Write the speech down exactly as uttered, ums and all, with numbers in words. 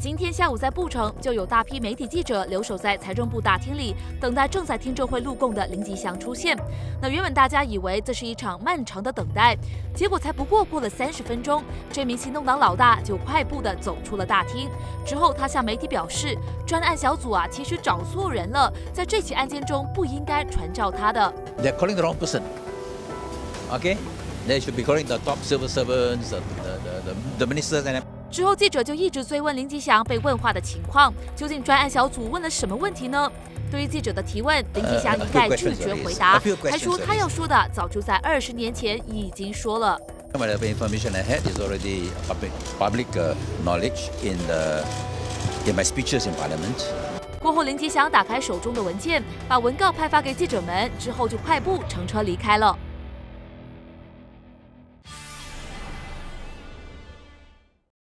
今天下午在布城就有大批媒体记者留守在财政部大厅里，等待正在听证会录供的林吉祥出现。那原本大家以为这是一场漫长的等待，结果才不过过了三十分钟，这名行动党老大就快步地走出了大厅。之后他向媒体表示，专案小组啊其实找错人了，在这起案件中不应该传召他的。 They're calling the wrong person. Okay, they should be calling the top civil servants, the the the, the ministers and. 之后，记者就一直追问林吉祥被问话的情况，究竟专案小组问了什么问题呢？对于记者的提问，林吉祥一概拒绝回答，还说他要说的早就在二十年前已经说了。 Whatever information I had is already public public knowledge in the in my speeches in Parliament. 过后，林吉祥打开手中的文件，把文告派发给记者们，之后就快步乘车离开了。